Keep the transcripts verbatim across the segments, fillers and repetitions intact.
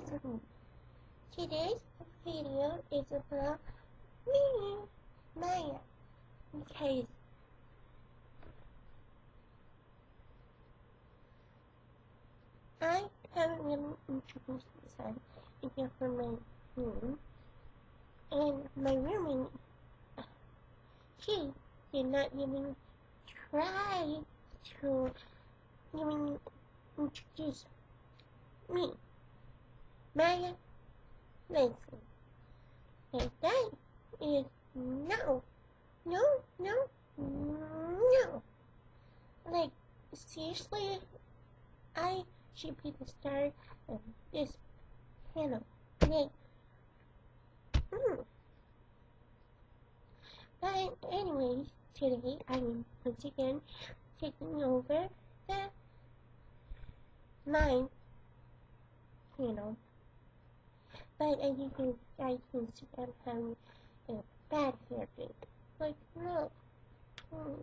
me. Today's video is about me, Maya, because I haven't really introduced myself except for my room, and my roommate, she did not even try to even introduce me, Maya Leslie. And that is no, no, no, no. Like, seriously, I should be the star of this panel. Like, mm. But anyways, today I am once again taking over the nine panel. But I think you guys can see I'm having a bad hair day. Like, no. Hmm.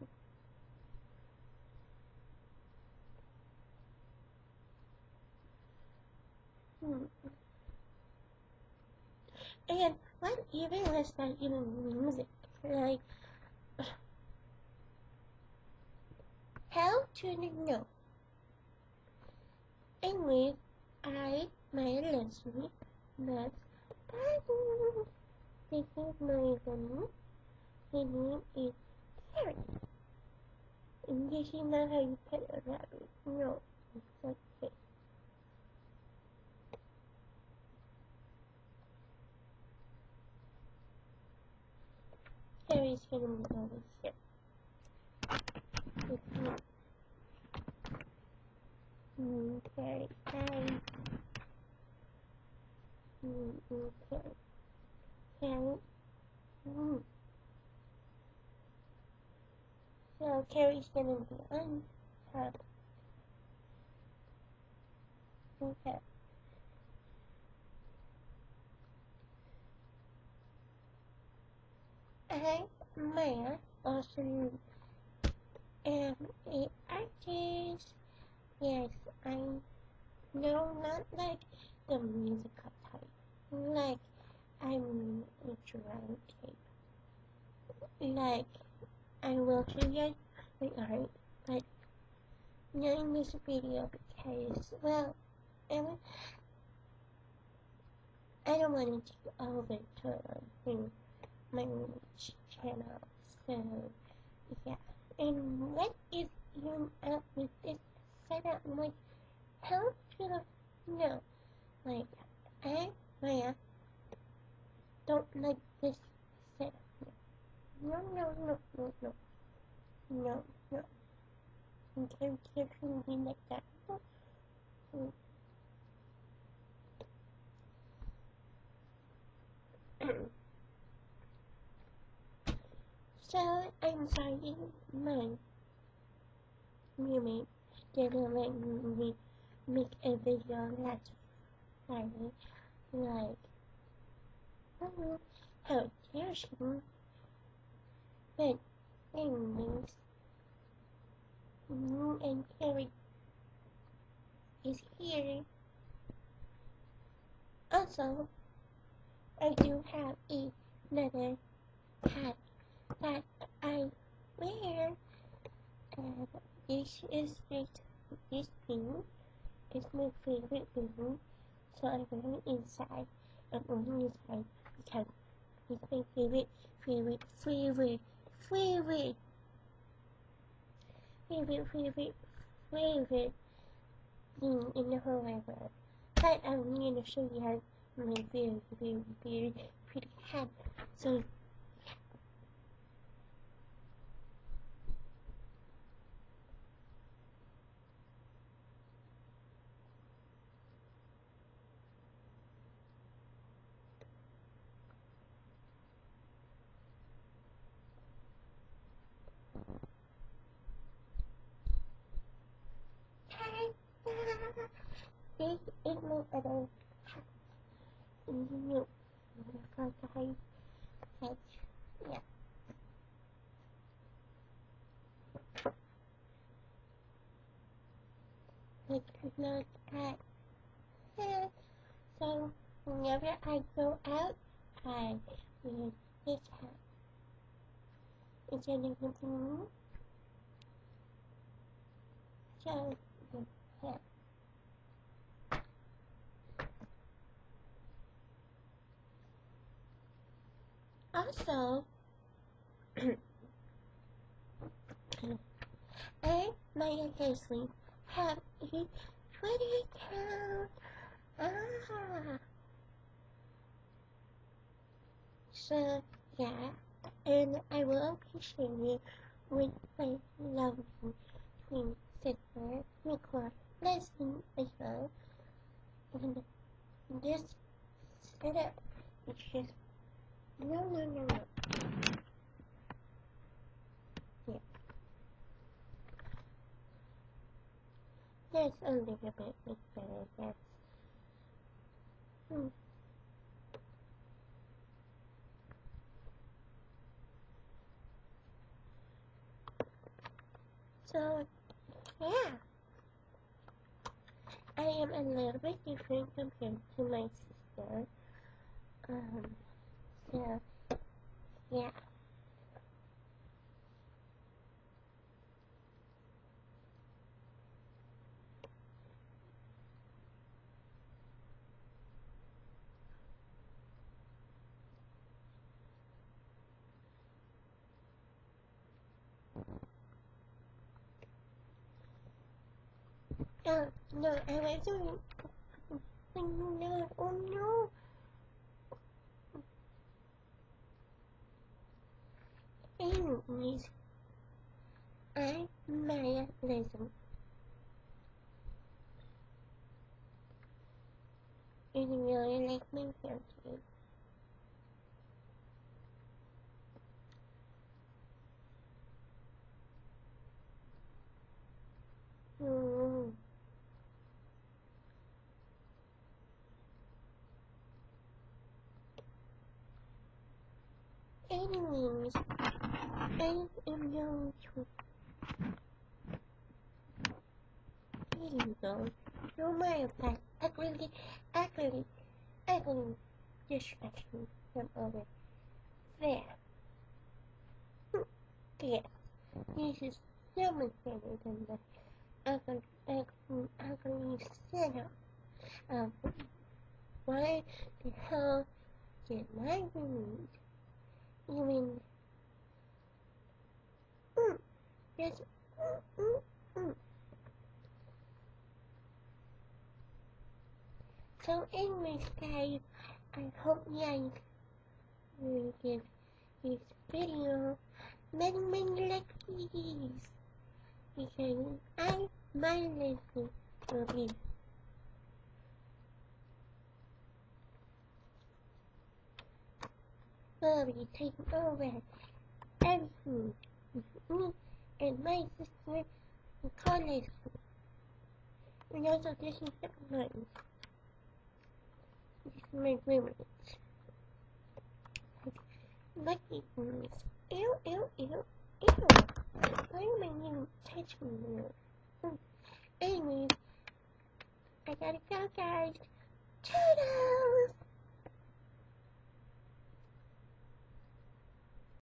Hmm. And what even was that even music? Like, how to know? Anyway, I, my Leslie, met Biden. This is my bunny. His name is Carrie. And this is not how you pet a rabbit. No, it's like this. Carrie's gonna be over here. With me. Mm, Carrie, hi. Mm, mm, Carrie. Carrie. Mm. So Carrie's gonna be on top. Okay. I, Maya, also am a artist. Yes, I know, not like the musical type. Like, I'm a drum tape. Like, I will show you my art, but not in this video because, well, I'm, I don't want to take over to my channel. So, yeah. And what is you up with this setup? I'm like, how should I know? Like, I, Maya, don't like this setup. No, no, no, no, no, no, no. You can't, can't be like that. So, I'm sorry, my roommate didn't let me make a video last Friday. Like, oh, how dare she? But, anyways, you and Carrie is here. Also, I do have another hat that I wear. And this is this, this thing. It's my favorite thing. So I'm going inside. I'm only inside because it's my favorite, favorite, favorite, favorite, favorite, favorite, favorite thing in the whole wide world. But I'm going to show you how my very, very, very pretty hat. So, this is my other hat. No, for guys, hat. Yeah. Like, not at. Yeah. So So whenever I go out, I wear this hat. Is there anything new? So, yeah. Also, I, Maya Hazley, have a Twitter account. Ah. So, yeah, and I will appreciate it with my lovely twin sister, Nicole Leslie, as well. And this setup is just, no, no, no, no. Yeah. There's a little bit better, that's, hmm. So, yeah. I am a little bit different compared to my sister. Um, so, yeah. Oh, no, I was doing, no, oh no. Anyways, I, Maya, listen. And really like my country. Mm. Anyways, I am going to here you go. No matter that ugly, ugly, ugly distraction from over there. Yes, this is so much better than the ugly, ugly, ugly setup. Um, why the hell did my room even mm, just mm, mm, mm. So anyways guys, I hope you guys will give this video many many likes because I, my lesson will be will be taking over everything with me and my sister Nicole Leslie. And also this is the one. This is my roommate. Lucky things. Ew, ew, ew, ew. Why am I even touching you? Anyways, I gotta go guys. Ta-da!